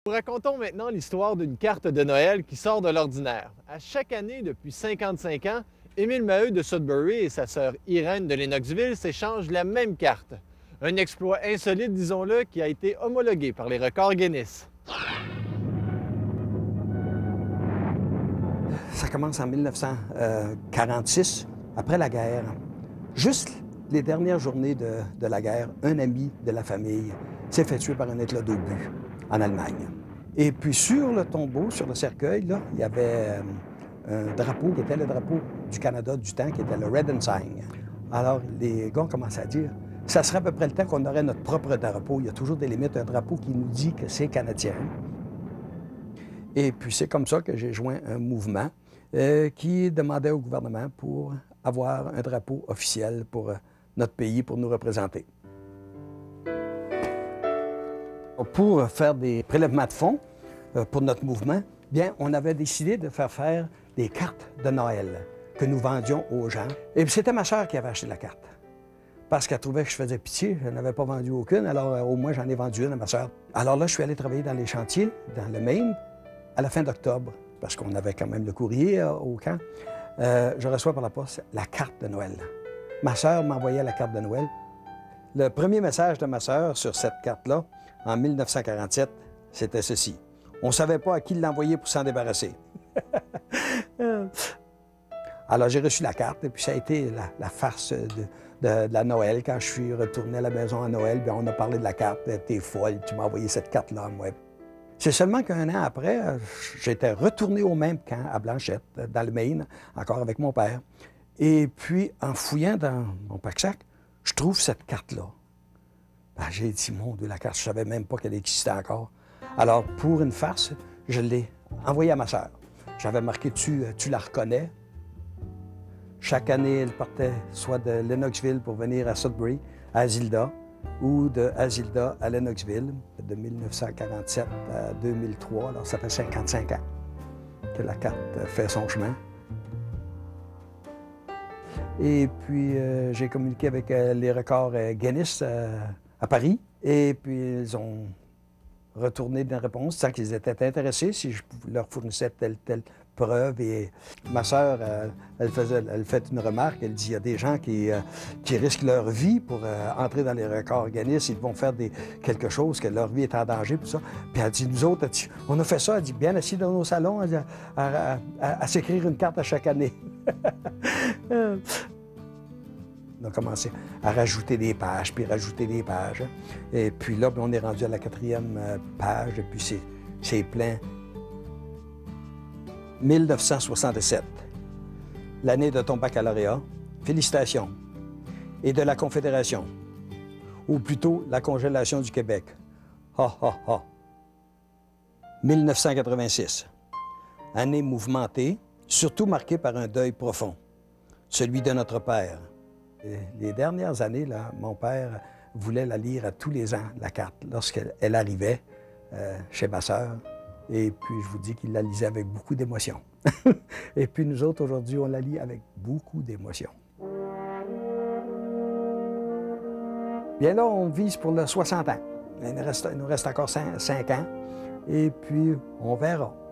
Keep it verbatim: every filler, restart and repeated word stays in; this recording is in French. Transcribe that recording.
Nous racontons maintenant l'histoire d'une carte de Noël qui sort de l'ordinaire. À chaque année, depuis cinquante-cinq ans, Émile Maheu de Sudbury et sa sœur Irène de Lennoxville s'échangent la même carte. Un exploit insolite, disons-le, qui a été homologué par les records Guinness. Ça commence en mille neuf cent quarante-six, après la guerre. Juste les dernières journées de, de la guerre, un ami de la famille s'est fait tuer par un éclat d'obus en Allemagne. Et puis sur le tombeau, sur le cercueil, là, il y avait euh, un drapeau qui était le drapeau du Canada du temps, qui était le Red Ensign. Alors les gars ont commencé à dire, ça serait à peu près le temps qu'on aurait notre propre drapeau. Il y a toujours des limites, un drapeau qui nous dit que c'est canadien. Et puis c'est comme ça que j'ai joint un mouvement euh, qui demandait au gouvernement pour avoir un drapeau officiel pour euh, notre pays, pour nous représenter. Pour faire des prélèvements de fonds euh, pour notre mouvement, bien, on avait décidé de faire faire des cartes de Noël que nous vendions aux gens. Et c'était ma sœur qui avait acheté la carte. Parce qu'elle trouvait que je faisais pitié, je n'avais pas vendu aucune, alors euh, au moins j'en ai vendu une à ma sœur. Alors là, je suis allé travailler dans les chantiers, dans le Maine, à la fin d'octobre, parce qu'on avait quand même le courrier euh, au camp. Euh, je reçois par la poste la carte de Noël. Ma sœur m'envoyait la carte de Noël. Le premier message de ma sœur sur cette carte-là, en mille neuf cent quarante-sept, c'était ceci. On ne savait pas à qui l'envoyer pour s'en débarrasser. Alors, j'ai reçu la carte, et puis ça a été la, la farce de, de, de la Noël. Quand je suis retourné à la maison à Noël, bien, on a parlé de la carte. T'es folle, tu m'as envoyé cette carte-là, moi. C'est seulement qu'un an après, j'étais retourné au même camp, à Blanchette, dans le Maine, encore avec mon père. Et puis, en fouillant dans mon pack-sac, je trouve cette carte-là. Ben, j'ai dit, mon Dieu, la carte, je ne savais même pas qu'elle existait encore. Alors, pour une farce, je l'ai envoyée à ma sœur. J'avais marqué dessus, tu la reconnais. Chaque année, elle partait soit de Lennoxville pour venir à Sudbury, à Asilda, ou de Asilda à Lennoxville, de mille neuf cent quarante-sept à deux mille trois. Alors, ça fait cinquante-cinq ans que la carte fait son chemin. Et puis, euh, j'ai communiqué avec euh, les records euh, Guinness euh, à Paris. Et puis, ils ont retourné une réponse, disant qu'ils étaient intéressés si je leur fournissais telle, telle preuve. Et ma sœur, euh, elle, faisait, elle fait une remarque, elle dit, il y a des gens qui, euh, qui risquent leur vie pour euh, entrer dans les records Guinness, ils vont faire des, quelque chose, que leur vie est en danger, tout ça. Puis elle dit, nous autres, elle dit, on a fait ça, elle dit, bien assis dans nos salons, à, à, à, à, à s'écrire une carte à chaque année. On a commencé à rajouter des pages, puis rajouter des pages. Et puis là, on est rendu à la quatrième page, et puis c'est plein. mille neuf cent soixante-sept, l'année de ton baccalauréat. Félicitations. Et de la Confédération, ou plutôt la congélation du Québec. Ha, ha, ha. mille neuf cent quatre-vingt-six, année mouvementée, surtout marquée par un deuil profond, celui de notre père. Les dernières années, là, mon père voulait la lire à tous les ans, la carte, lorsqu'elle arrivait euh, chez ma sœur. Et puis, je vous dis qu'il la lisait avec beaucoup d'émotion. Et puis, nous autres, aujourd'hui, on la lit avec beaucoup d'émotion. Bien là, on vise pour le soixante ans. Il nous reste, il nous reste encore cinq ans. Et puis, on verra.